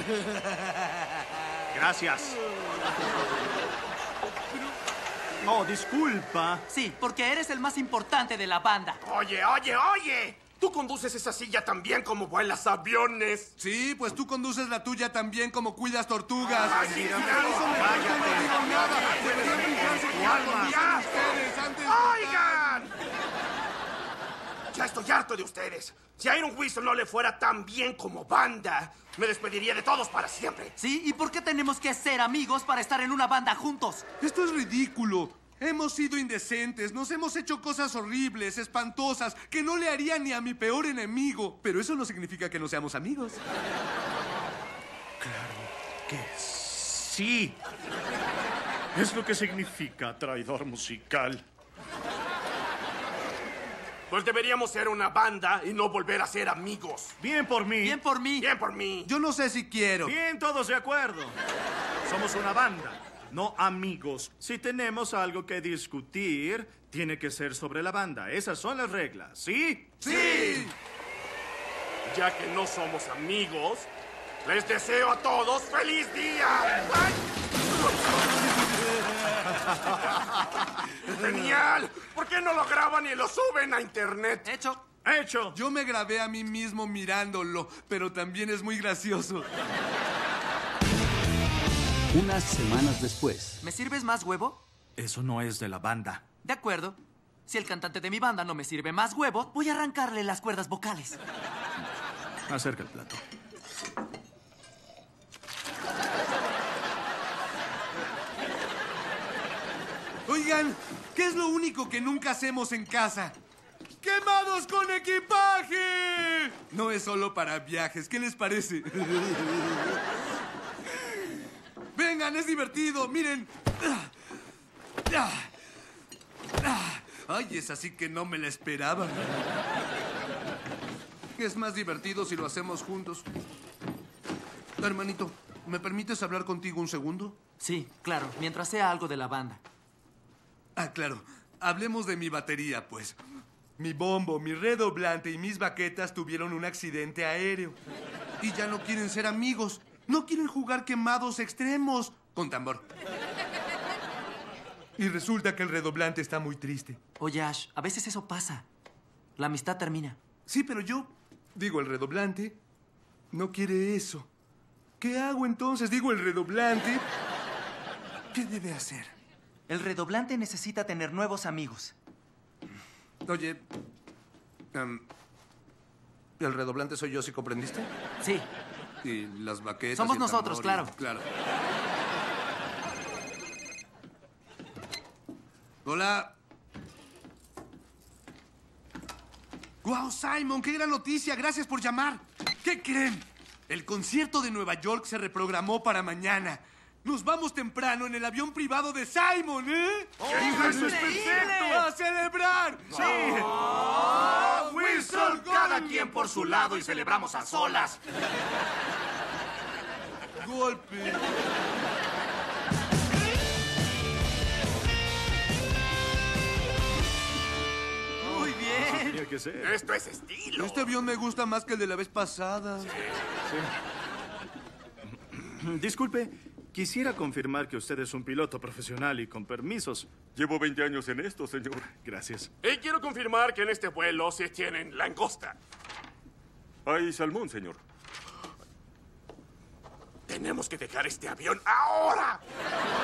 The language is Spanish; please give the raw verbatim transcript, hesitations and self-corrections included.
Gracias. Oh, disculpa. Sí, porque eres el más importante de la banda. Oye, oye, oye. Tú conduces esa silla tan bien como vuelas aviones. Sí, pues tú conduces la tuya tan bien como cuidas tortugas. Ay, sí, Mira, claro. por eso mejor Cállate. yo no digo nada. Deberían fijarse Tu cómo alma. conducen ustedes antes de... ¡Oigan! Ya estoy harto de ustedes. Si a Iron Whistle no le fuera tan bien como banda, me despediría de todos para siempre. ¿Sí? ¿Y por qué tenemos que ser amigos para estar en una banda juntos? Esto es ridículo. Hemos sido indecentes, nos hemos hecho cosas horribles, espantosas, que no le haría ni a mi peor enemigo. Pero eso no significa que no seamos amigos. Claro que sí. Es lo que significa traidor musical. Pues deberíamos ser una banda y no volver a ser amigos. Bien por mí. Bien por mí. Bien por mí. Yo no sé si quiero. Bien, todos de acuerdo. Somos una banda, no amigos. Si tenemos algo que discutir, tiene que ser sobre la banda. Esas son las reglas, ¿sí? ¡Sí! Ya que no somos amigos, les deseo a todos feliz día. ¡Ay! ¡Genial! ¿Por qué no lo graban y lo suben a internet? Hecho. ¡Hecho! Yo me grabé a mí mismo mirándolo, pero también es muy gracioso. Unas semanas después. ¿Me sirves más huevo? Eso no es de la banda. De acuerdo. Si el cantante de mi banda no me sirve más huevo, voy a arrancarle las cuerdas vocales. Acerca el plato. Oigan, ¿qué es lo único que nunca hacemos en casa? ¡Quemados con equipaje! No es solo para viajes, ¿qué les parece? Vengan, es divertido, miren. Ay, es así que no me la esperaba. Es más divertido si lo hacemos juntos. Hermanito, ¿me permites hablar contigo un segundo? Sí, claro, mientras sea algo de la banda. Ah, claro. Hablemos de mi batería, pues. Mi bombo, mi redoblante y mis baquetas tuvieron un accidente aéreo. Y ya no quieren ser amigos. No quieren jugar quemados extremos con tambor. Y resulta que el redoblante está muy triste. Oye, Ash, a veces eso pasa. La amistad termina. Sí, pero yo, digo, el redoblante no quiere eso. ¿Qué hago entonces? Digo, el redoblante, ¿qué debe hacer? El redoblante necesita tener nuevos amigos. Oye, um, el redoblante soy yo, ¿sí comprendiste? Sí. Y las baquetas. Somos y el nosotros, tambor y- claro. Claro. Hola. ¡Guau, Simon! ¡Qué gran noticia! Gracias por llamar. ¿Qué creen? El concierto de Nueva York se reprogramó para mañana. Nos vamos temprano en el avión privado de Simon, ¿eh? ¡Eso es perfecto! ¡A celebrar! ¡Sí! ¡Oh, Whistle! Cada quien por su lado y celebramos a solas. ¡Golpe! Muy bien. Tenía que ser. Esto es estilo. Este avión me gusta más que el de la vez pasada. Disculpe, quisiera confirmar que usted es un piloto profesional y con permisos. Llevo veinte años en esto, señor. Gracias. Y quiero confirmar que en este vuelo se tienen langosta. Hay salmón, señor. Tenemos que dejar este avión ahora.